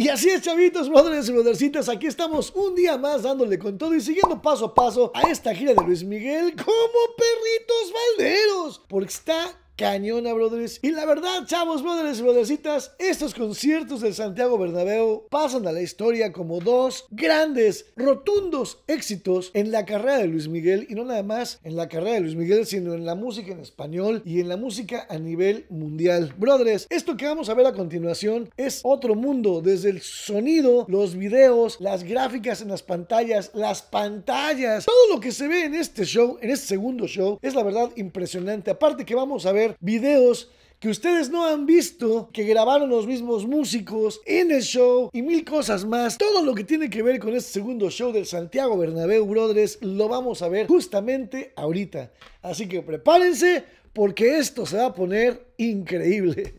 así es, chavitos, brothers y brothercitas, aquí estamos un día más dándole con todo y siguiendo paso a paso a esta gira de Luis Miguel como perritos falderos, porque está cañona, brothers. Y la verdad, chavos, brothers y brothercitas, estos conciertos del Santiago Bernabéu pasan a la historia como dos grandes, rotundos éxitos en la carrera de Luis Miguel, y no nada más en la carrera de Luis Miguel, sino en la música en español y en la música a nivel mundial. Brothers, esto que vamos a ver a continuación es otro mundo, desde el sonido, los videos, las gráficas en las pantallas, todo lo que se ve en este show, en este segundo show, es la verdad impresionante. Aparte que vamos a ver videos que ustedes no han visto, que grabaron los mismos músicos en el show y mil cosas más. Todo lo que tiene que ver con este segundo show del Santiago Bernabéu, brothers, lo vamos a ver justamente ahorita. Así que prepárense porque esto se va a poner increíble.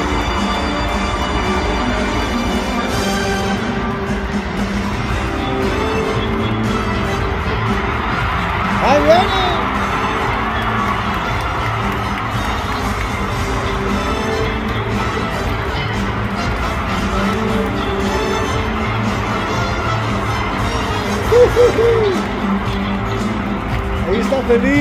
¡Ahí viene! Ahí está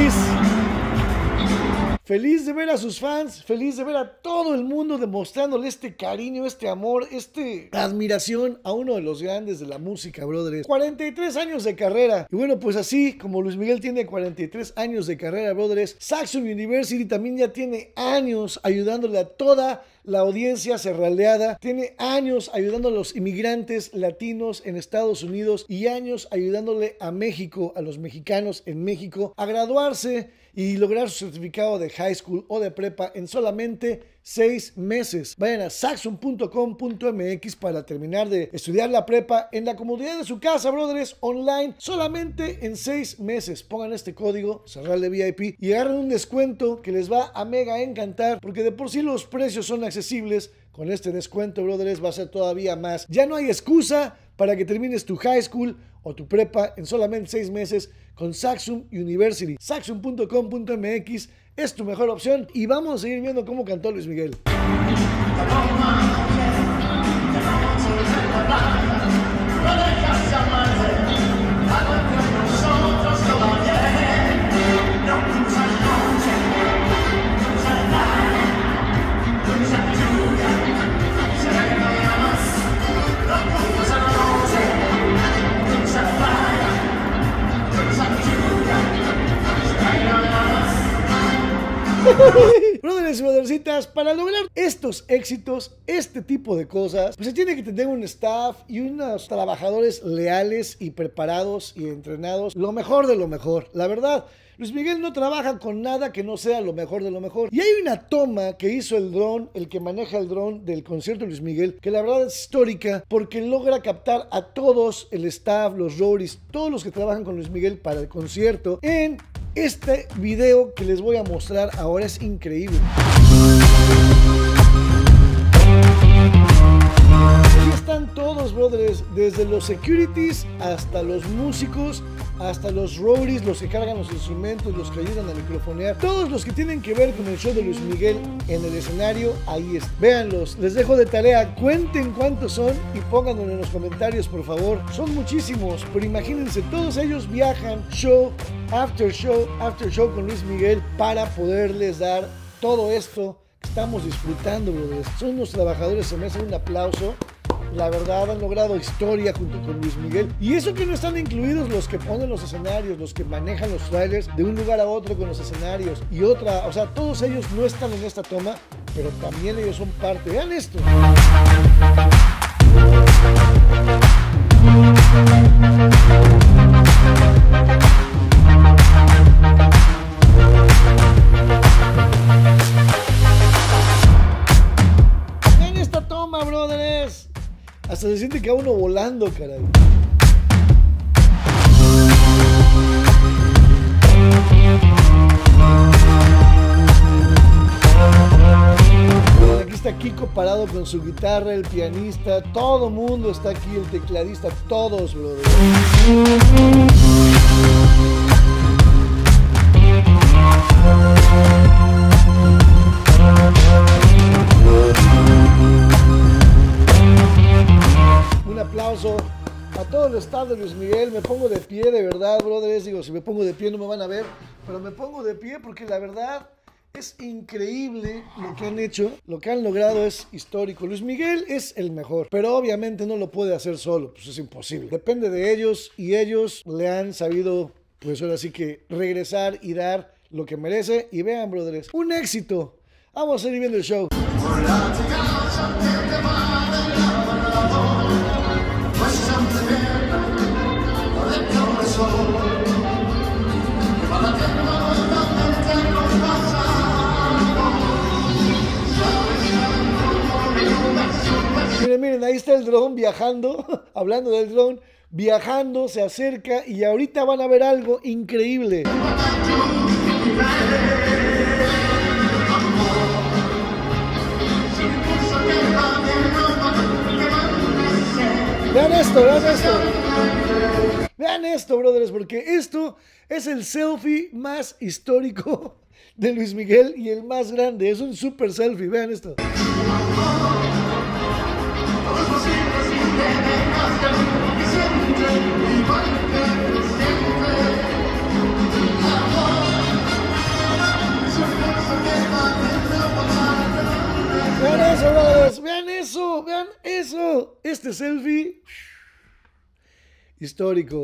feliz de ver a sus fans, feliz de ver a todo el mundo demostrándole este cariño, este amor, admiración a uno de los grandes de la música, brothers. 43 años de carrera. Y bueno, pues así como Luis Miguel tiene 43 años de carrera, brothers, Saxon University también ya tiene años ayudándole a toda la audiencia cerraldeada, tiene años ayudando a los inmigrantes latinos en Estados Unidos y años ayudándole a México, a los mexicanos en México, a graduarse y lograr su certificado de high school o de prepa en solamente 6 meses. Vayan a saxon.com.mx para terminar de estudiar la prepa en la comodidad de su casa, brothers, online, solamente en 6 meses. Pongan este código, cerrarle VIP, y agarren un descuento que les va a mega encantar, porque de por sí los precios son accesibles. Con este descuento, brothers, va a ser todavía más. Ya no hay excusa para que termines tu high school o tu prepa en solamente 6 meses con Saxon University. Saxon.com.mx es tu mejor opción y vamos a seguir viendo cómo cantó Luis Miguel. Brothers y brothercitas, para lograr estos éxitos, este tipo de cosas, pues se tiene que tener un staff y unos trabajadores leales y preparados y entrenados, lo mejor de lo mejor. La verdad, Luis Miguel no trabaja con nada que no sea lo mejor de lo mejor. Y hay una toma que hizo el dron, el que maneja el dron del concierto de Luis Miguel, que la verdad es histórica porque logra captar a todos el staff, los roadies, todos los que trabajan con Luis Miguel para el concierto en este video que les voy a mostrar ahora. Es increíble. Aquí están todos, brothers, desde los securities hasta los músicos, hasta los roadies, los que cargan los instrumentos, los que ayudan a microfonear, todos los que tienen que ver con el show de Luis Miguel en el escenario, ahí están. Véanlos, les dejo de tarea, cuenten cuántos son y pónganlo en los comentarios, por favor. Son muchísimos, pero imagínense, todos ellos viajan show after show con Luis Miguel para poderles dar todo esto que estamos disfrutando, brothers. Son unos trabajadores, se merecen un aplauso. La verdad, han logrado historia junto con Luis Miguel. Y eso que no están incluidos los que ponen los escenarios, los que manejan los trailers de un lugar a otro con los escenarios y otra. O sea, todos ellos no están en esta toma, pero también ellos son parte. Vean esto. Vean esta toma, brothers. Hasta se siente que va uno volando, caray. Aquí está Kiko parado con su guitarra, el pianista, todo mundo está aquí, el tecladista, todos, brother. Un aplauso a todo el staff de Luis Miguel. Me pongo de pie, de verdad, brothers. Digo, si me pongo de pie no me van a ver, pero me pongo de pie porque la verdad es increíble lo que han hecho. Lo que han logrado es histórico. Luis Miguel es el mejor, pero obviamente no lo puede hacer solo, pues es imposible. Depende de ellos y ellos le han sabido, pues ahora sí que regresar y dar lo que merece. Y vean, brothers, un éxito. Vamos a seguir viendo el show. Miren, miren, ahí está el dron viajando, hablando del dron, viajando, se acerca y ahorita van a ver algo increíble. Vean esto, vean esto. Vean esto, brothers, porque esto es el selfie más histórico de Luis Miguel y el más grande. Es un super selfie, vean esto. Vean eso, brothers, vean eso, vean eso. Este selfie histórico.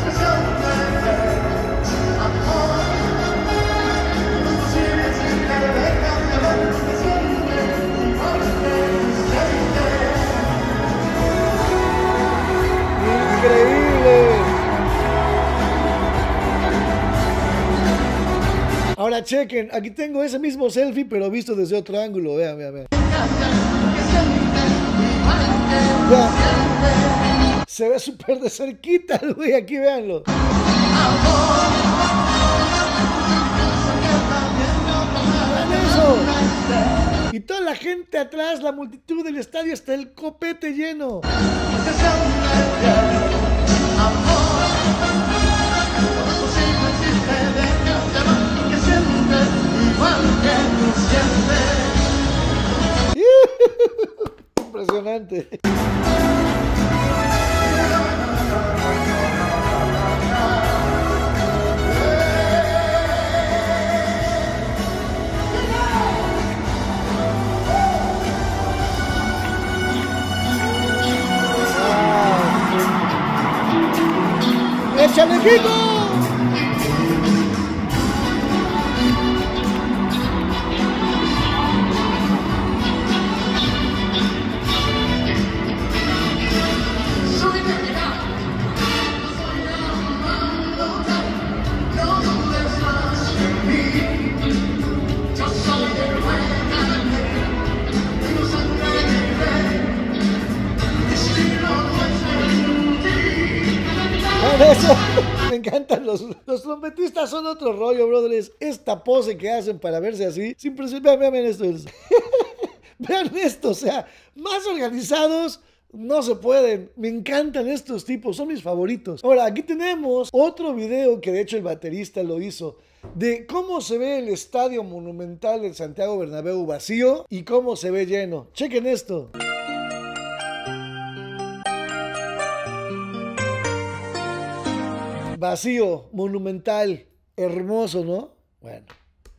Increíble. Ahora chequen, aquí tengo ese mismo selfie, pero visto desde otro ángulo. Vean, vean, vean. Vean. Se ve súper de cerquita, güey. Aquí véanlo. Vean eso. Y toda la gente atrás, la multitud del estadio, hasta el copete lleno. Impresionante. ¡Échale, Kiko! Eso, me encantan los trompetistas, son otro rollo, brothers. Esta pose que hacen para verse así, vean, vean esto. Vean esto, o sea, más organizados no se pueden. Me encantan estos tipos, son mis favoritos. Ahora, aquí tenemos otro video que de hecho el baterista lo hizo, de cómo se ve el estadio monumental del Santiago Bernabéu vacío y cómo se ve lleno. Chequen esto. Vacío, monumental, hermoso, ¿no? Bueno.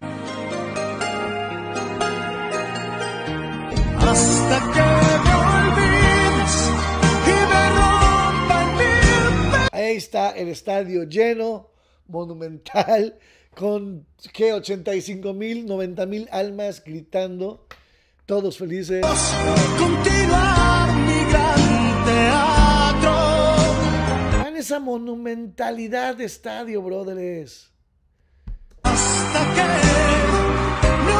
Hasta que me olvides y me rompan mil. Ahí está el estadio lleno, monumental, con ¿qué? 85,000, 90,000 almas gritando, todos felices. Continuar mi gran teatro. Esa monumentalidad de estadio, brothers. Hasta que me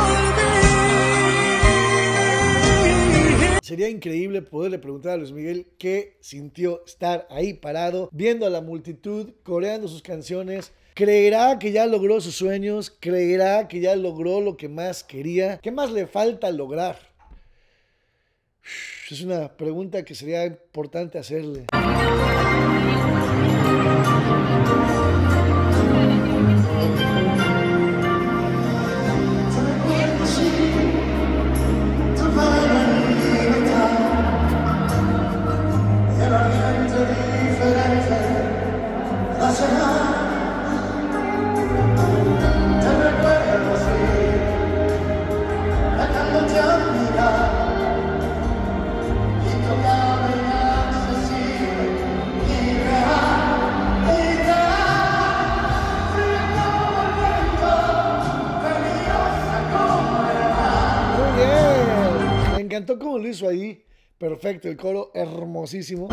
olvide. Sería increíble poderle preguntar a Luis Miguel qué sintió estar ahí parado, viendo a la multitud, coreando sus canciones. ¿Creerá que ya logró sus sueños? ¿Creerá que ya logró lo que más quería? ¿Qué más le falta lograr? Es una pregunta que sería importante hacerle. Perfecto, el coro hermosísimo.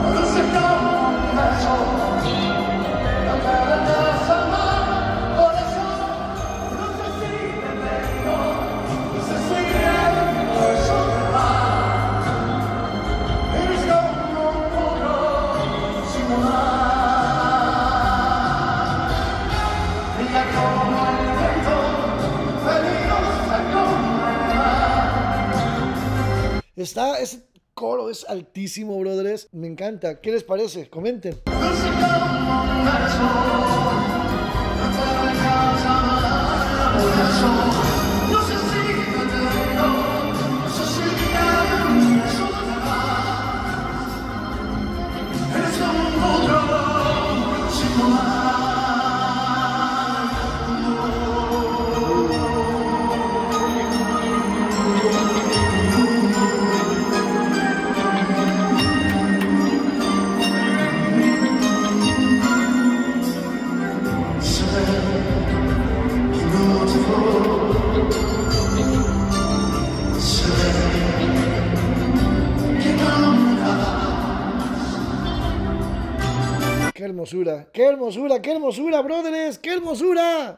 Ese coro es altísimo, brothers. Me encanta. ¿Qué les parece? Comenten. ¡Qué hermosura! ¡Qué hermosura, brothers! ¡Qué hermosura!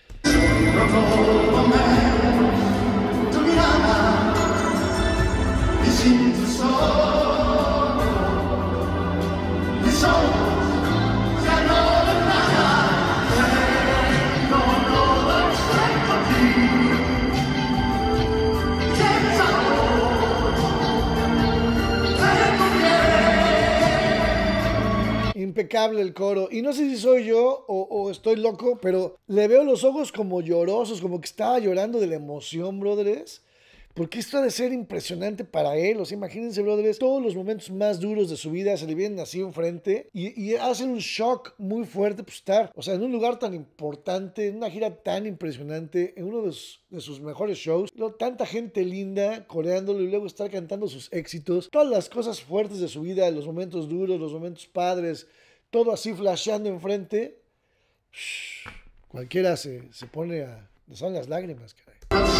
Impecable el coro. Y no sé si soy yo o estoy loco, pero le veo los ojos como llorosos, como que estaba llorando de la emoción, brothers. Porque esto ha de ser impresionante para él. O sea, imagínense, brothers, todos los momentos más duros de su vida se le vienen así enfrente y hacen un shock muy fuerte pues, estar, o sea, en un lugar tan importante, en una gira tan impresionante, en uno de sus mejores shows, tanta gente linda coreándolo y luego estar cantando sus éxitos, todas las cosas fuertes de su vida, los momentos duros, los momentos padres, todo así flasheando enfrente. Cualquiera se pone a... le salen las lágrimas, caray.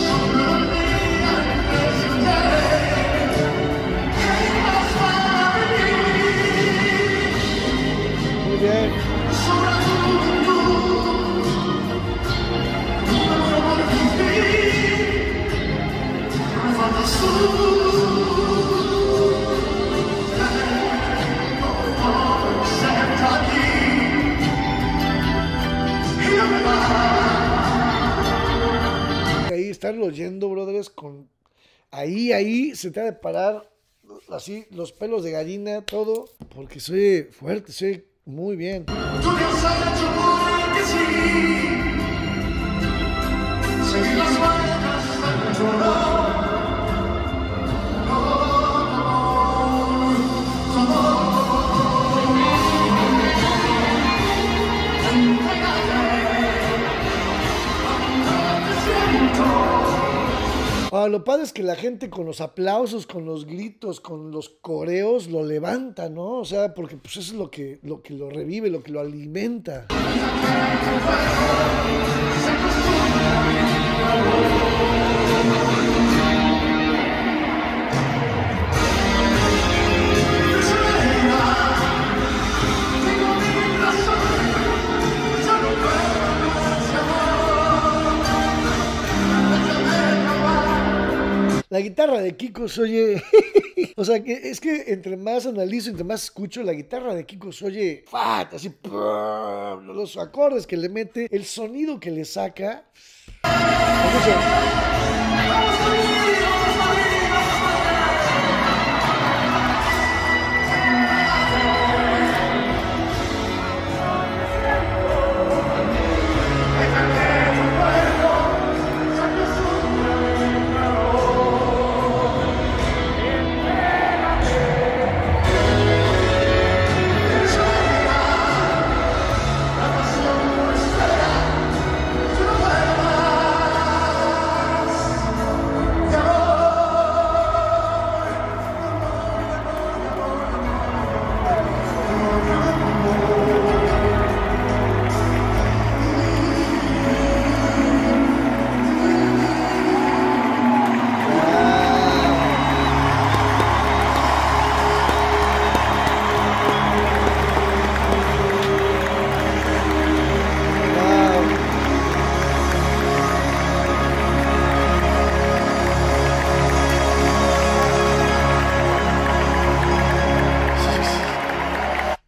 Muy bien. Ahí estarlo oyendo, brothers, con ahí se te ha de parar así los pelos de gallina, todo, porque soy fuerte, soy muy bien. Lo padre es que la gente con los aplausos, con los gritos, con los coreos lo levanta, ¿no? O sea, porque pues eso es lo que lo revive, lo que lo alimenta. La guitarra de Kiko se oye, o sea, es que entre más analizo, entre más escucho, la guitarra de Kiko se oye fat, así, los acordes que le mete, el sonido que le saca.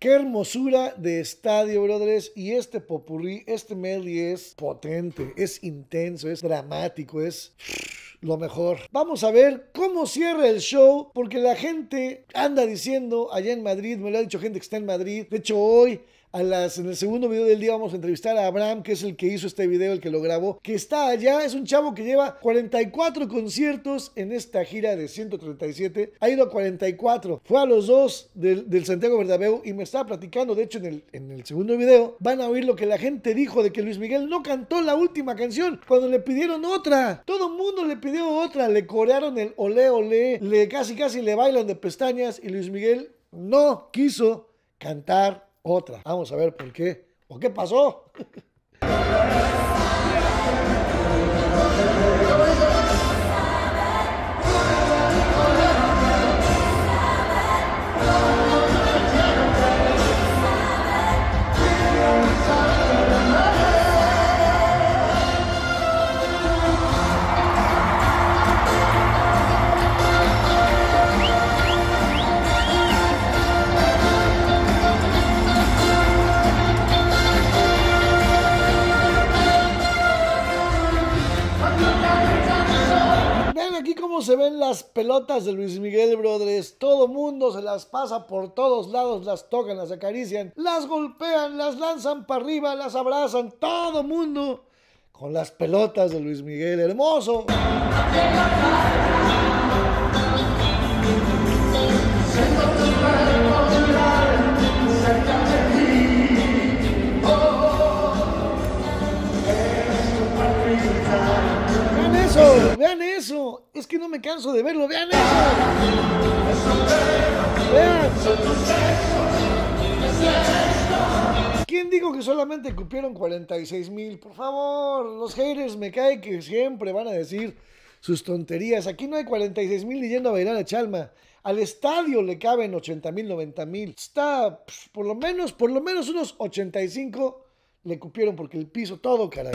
Qué hermosura de estadio, brothers. Y este popurrí, este medley es potente, es intenso, es dramático, es lo mejor. Vamos a ver cómo cierra el show, porque la gente anda diciendo allá en Madrid, me lo ha dicho gente que está en Madrid. De hecho, hoy en el segundo video del día vamos a entrevistar a Abraham, que es el que hizo este video, el que lo grabó, que está allá. Es un chavo que lleva 44 conciertos en esta gira de 137. Ha ido a 44. Fue a los 2 del Santiago Bernabéu y me estaba platicando. De hecho, en el segundo video van a oír lo que la gente dijo de que Luis Miguel no cantó la última canción cuando le pidieron otra. Todo el mundo le pidió otra. Le corearon el olé olé. Casi le bailan de pestañas y Luis Miguel no quiso cantar otra. Vamos a ver por qué. ¿O qué pasó? Aquí cómo se ven las pelotas de Luis Miguel, brothers. Todo mundo se las pasa por todos lados, las tocan, las acarician, las golpean, las lanzan para arriba, las abrazan. Todo mundo con las pelotas de Luis Miguel. Hermoso. Vean eso, es que no me canso de verlo, vean eso. Vean. ¿Quién dijo que solamente cupieron 46,000? Por favor, los haters me cae que siempre van a decir sus tonterías. Aquí no hay 46,000 ni yendo a bailar a Chalma. Al estadio le caben 80,000, 90,000. Está, por lo menos unos 85 le cupieron porque el piso todo, caray.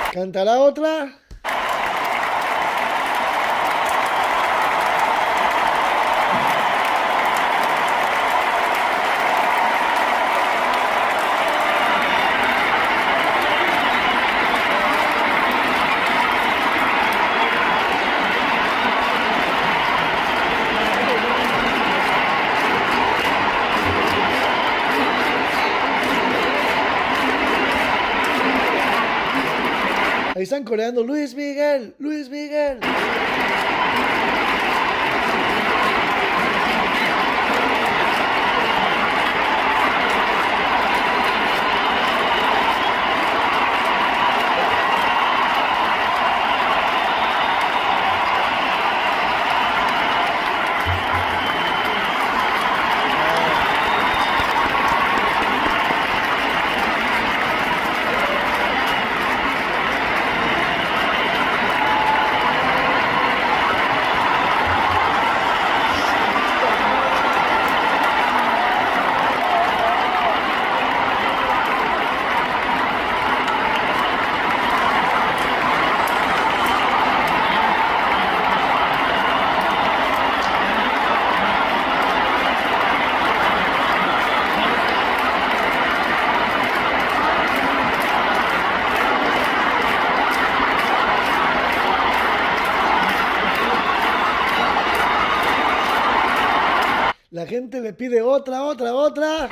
¿Cantará otra? Ahí están coreando Luis Miguel, Luis Miguel. La gente le pide otra, otra, otra.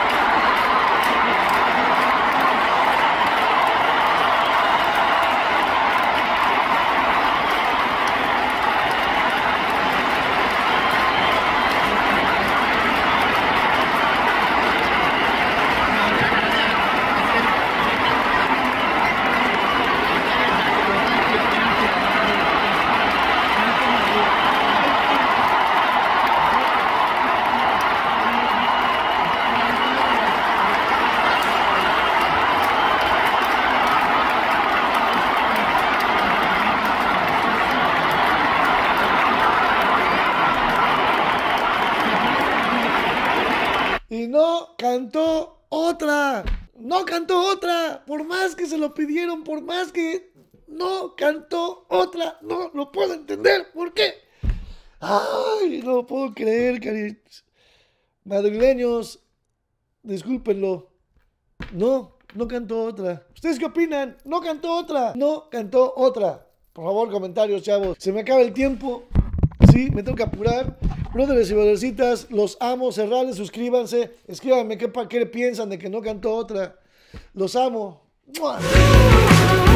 Y no cantó otra. No cantó otra. Por más que se lo pidieron, por más que no cantó otra. No lo puedo entender. ¿Por qué? Ay, no lo puedo creer, cariños. Madrileños, discúlpenlo. No cantó otra. ¿Ustedes qué opinan? No cantó otra. No cantó otra. Por favor, comentarios, chavos. Se me acaba el tiempo. Sí, me tengo que apurar. Brothers y brothercitas, los amo. Cerrarles, suscríbanse. Escríbanme qué piensan de que no cantó otra. Los amo. ¡Mua!